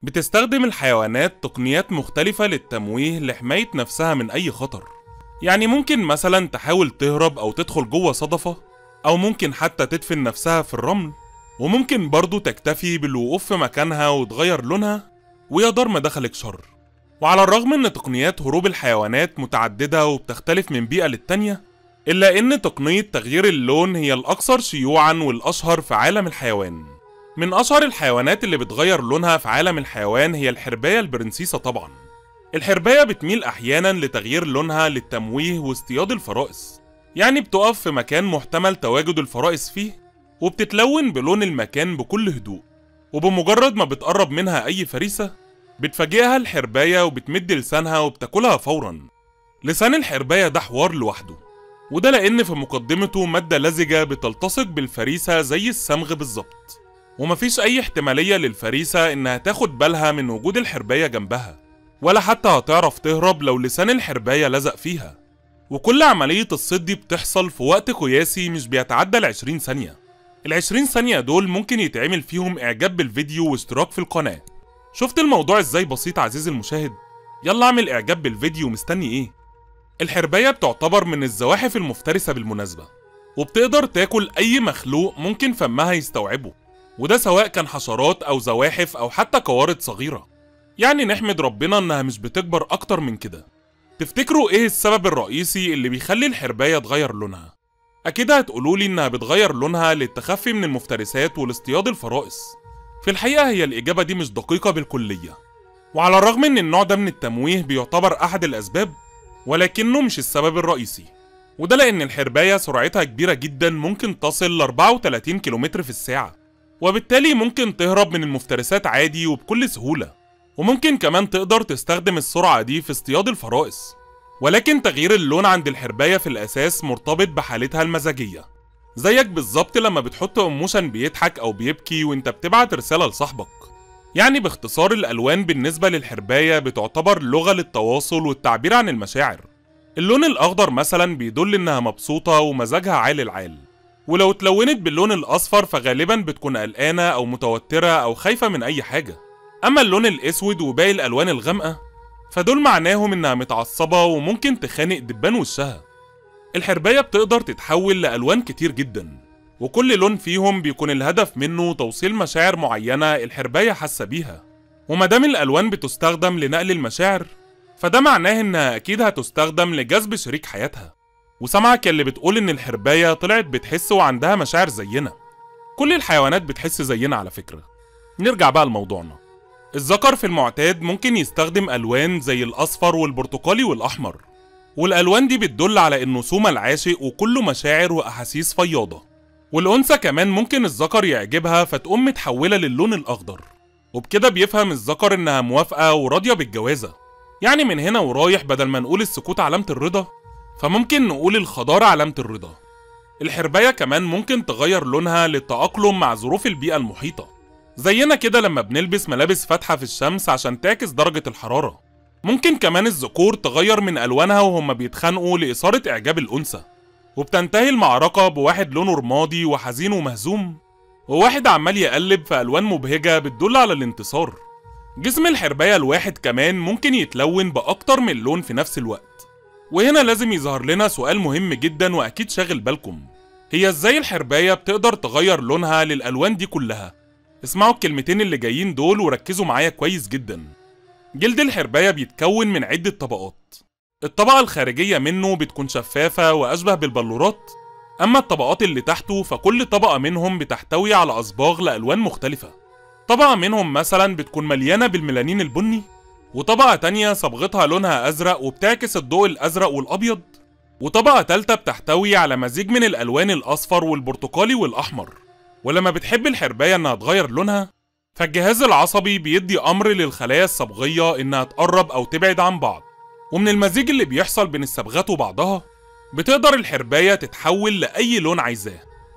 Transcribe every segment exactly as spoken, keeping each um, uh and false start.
بتستخدم الحيوانات تقنيات مختلفة للتمويه لحماية نفسها من أي خطر. يعني ممكن مثلا تحاول تهرب أو تدخل جوه صدفة، أو ممكن حتى تدفن نفسها في الرمل، وممكن برضو تكتفي بالوقوف في مكانها وتغير لونها، ويا دار ما دخلك شر. وعلى الرغم ان تقنيات هروب الحيوانات متعددة وبتختلف من بيئة للتانية، إلا إن تقنية تغيير اللون هي الأكثر شيوعا والأشهر في عالم الحيوان. من أشهر الحيوانات اللي بتغير لونها في عالم الحيوان هي الحرباية البرنسيسة طبعا. الحرباية بتميل أحيانا لتغيير لونها للتمويه واصطياد الفرائس، يعني بتقف في مكان محتمل تواجد الفرائس فيه وبتتلون بلون المكان بكل هدوء، وبمجرد ما بتقرب منها أي فريسة بتفاجئها الحرباية وبتمد لسانها وبتاكلها فورا. لسان الحرباية ده حوار لوحده، وده لأن في مقدمته مادة لزجة بتلتصق بالفريسة زي الصمغ بالظبط، ومفيش أي احتمالية للفريسة إنها تاخد بالها من وجود الحرباية جنبها، ولا حتى هتعرف تهرب لو لسان الحرباية لزق فيها. وكل عملية الصيد دي بتحصل في وقت قياسي مش بيتعدى العشرين ثانية. العشرين ثانية دول ممكن يتعمل فيهم إعجاب بالفيديو واشتراك في القناة. شفت الموضوع ازاي بسيط عزيزي المشاهد؟ يلا اعمل إعجاب بالفيديو، مستني ايه؟ الحرباية بتعتبر من الزواحف المفترسة بالمناسبة، وبتقدر تاكل أي مخلوق ممكن فمها يستوعبه، وده سواء كان حشرات أو زواحف أو حتى قوارض صغيرة. يعني نحمد ربنا إنها مش بتكبر أكتر من كده. تفتكروا إيه السبب الرئيسي اللي بيخلي الحرباية تغير لونها؟ أكيد هتقولولي إنها بتغير لونها للتخفي من المفترسات والاصطياد الفرائس. في الحقيقة هي الإجابة دي مش دقيقة بالكلية، وعلى الرغم إن النوع ده من التمويه بيعتبر أحد الأسباب، ولكنه مش السبب الرئيسي. وده لأن الحرباية سرعتها كبيرة جدا، ممكن تصل ل أربعة وتلاتين كيلومتر في الساعة، وبالتالي ممكن تهرب من المفترسات عادي وبكل سهولة، وممكن كمان تقدر تستخدم السرعة دي في اصطياد الفرائس. ولكن تغيير اللون عند الحرباية في الأساس مرتبط بحالتها المزاجية، زيك بالظبط لما بتحط ايموشن بيضحك أو بيبكي وانت بتبعت رسالة لصاحبك. يعني باختصار الألوان بالنسبة للحرباية بتعتبر لغة للتواصل والتعبير عن المشاعر. اللون الأخضر مثلا بيدل إنها مبسوطة ومزاجها عال العال، ولو اتلونت باللون الأصفر فغالبا بتكون قلقانة أو متوترة أو خايفة من أي حاجة. أما اللون الأسود وباقي الألوان الغامقة فدول معناهم إنها متعصبة وممكن تخانق دبان وشها. الحرباية بتقدر تتحول لألوان كتير جدا، وكل لون فيهم بيكون الهدف منه توصيل مشاعر معينة الحرباية حاسة بيها. ومادام الألوان بتستخدم لنقل المشاعر فده معناه إنها أكيد هتستخدم لجذب شريك حياتها. وسامعك اللي بتقول إن الحرباية طلعت بتحس وعندها مشاعر زينا. كل الحيوانات بتحس زينا على فكرة. نرجع بقى لموضوعنا. الذكر في المعتاد ممكن يستخدم ألوان زي الأصفر والبرتقالي والأحمر، والألوان دي بتدل على إنه سوما العاشق وكله مشاعر وأحاسيس فياضة. والأنثى كمان ممكن الذكر يعجبها فتقوم متحولة للون الأخضر، وبكده بيفهم الذكر إنها موافقة وراضية بالجوازة. يعني من هنا ورايح بدل ما نقول السكوت علامة الرضا فممكن نقول الخضار علامة الرضا. الحرباية كمان ممكن تغير لونها للتأقلم مع ظروف البيئة المحيطة، زينا كده لما بنلبس ملابس فاتحة في الشمس عشان تعكس درجة الحرارة. ممكن كمان الذكور تغير من ألوانها وهم بيتخانقوا لإثارة إعجاب الأنثى، وبتنتهي المعركة بواحد لونه رمادي وحزين ومهزوم، وواحد عمال يقلب في ألوان مبهجة بتدل على الانتصار. جسم الحرباية الواحد كمان ممكن يتلون بأكتر من لون في نفس الوقت. وهنا لازم يظهر لنا سؤال مهم جدا وأكيد شاغل بالكم، هي إزاي الحرباية بتقدر تغير لونها للألوان دي كلها؟ اسمعوا الكلمتين اللي جايين دول وركزوا معايا كويس جدا. جلد الحرباية بيتكون من عدة طبقات. الطبقة الخارجية منه بتكون شفافة وأشبه بالبلورات، أما الطبقات اللي تحته فكل طبقة منهم بتحتوي على أصباغ لألوان مختلفة. طبقة منهم مثلا بتكون مليانة بالميلانين البني، وطبقة تانية صبغتها لونها أزرق وبتعكس الضوء الأزرق والأبيض، وطبقة تالتة بتحتوي على مزيج من الألوان الأصفر والبرتقالي والأحمر. ولما بتحب الحرباية إنها تغير لونها فالجهاز العصبي بيدي أمر للخلايا الصبغية إنها تقرب أو تبعد عن بعض، ومن المزيج اللي بيحصل بين الصبغات وبعضها بتقدر الحرباية تتحول لأي لون عايزاه.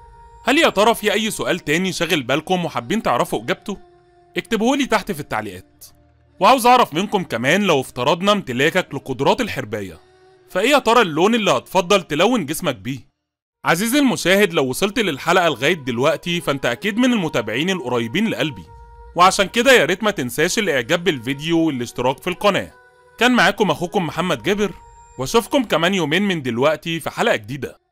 هل يا ترى في أي سؤال تاني شاغل بالكم وحابين تعرفوا إجابته؟ اكتبوهولي تحت في التعليقات. وعاوز أعرف منكم كمان لو افترضنا امتلاكك لقدرات الحرباية فإيه يا ترى اللون اللي هتفضل تلون جسمك بيه؟ عزيزي المشاهد، لو وصلت للحلقة لغاية دلوقتي فأنت أكيد من المتابعين القريبين لقلبي، وعشان كده يا ريت ما تنساش الاعجاب بالفيديو والاشتراك في القناة. كان معاكم اخوكم محمد جابر، واشوفكم كمان يومين من دلوقتي في حلقة جديدة.